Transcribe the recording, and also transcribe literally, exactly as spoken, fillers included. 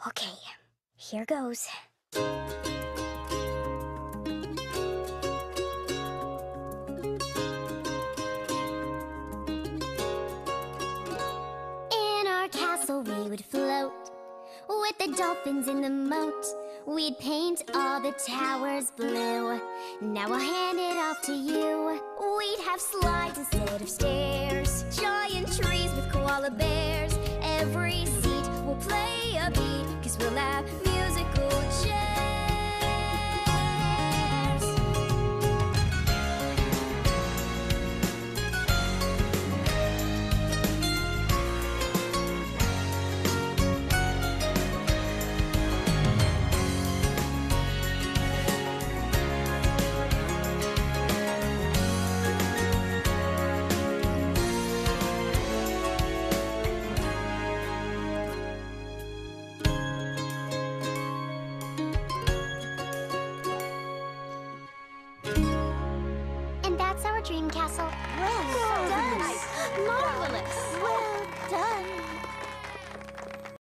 Okay, here goes. In our castle we would float, with the dolphins in the moat. We'd paint all the towers blue. Now I'll hand it off to you. We'd have slides instead of stairs, giant trees with koala bears. Every seat will play a beat, cause we'll have musical chairs. And that's our dream castle. Well done.